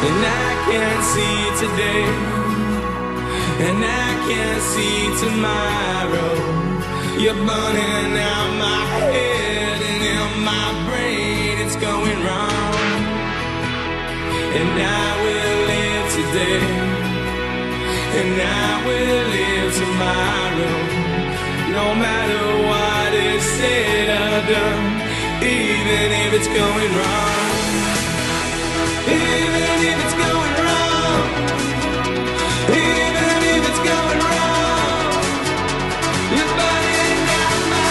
and I can't see today, and I can't see tomorrow. You're burning out my head and in my brain it's going wrong. And I will live today, and I will live tomorrow, no matter what is said or done, even if it's going wrong. Even if it's going wrong, even if it's going wrong, you're burning out my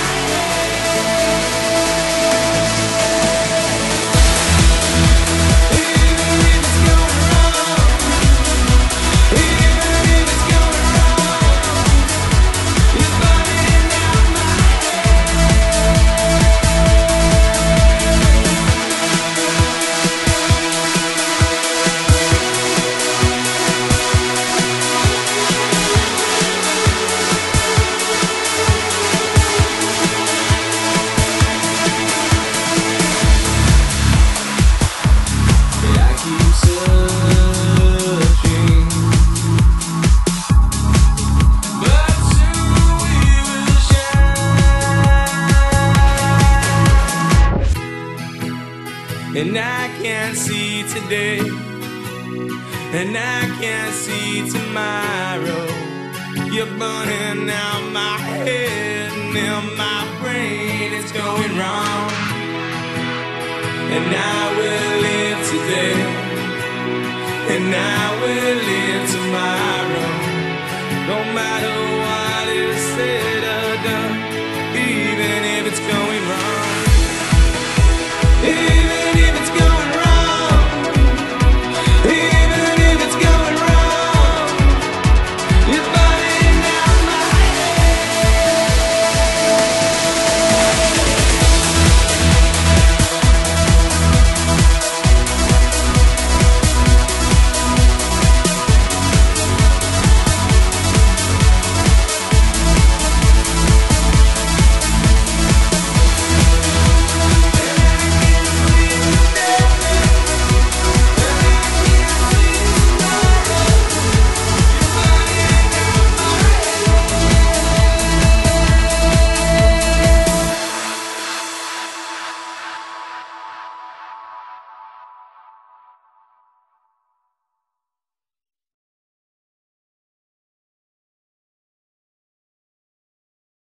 and I can't see today, and I can't see tomorrow. You're burning out my head and in my brain it's going wrong. And I will live today, and I will live tomorrow, no matter what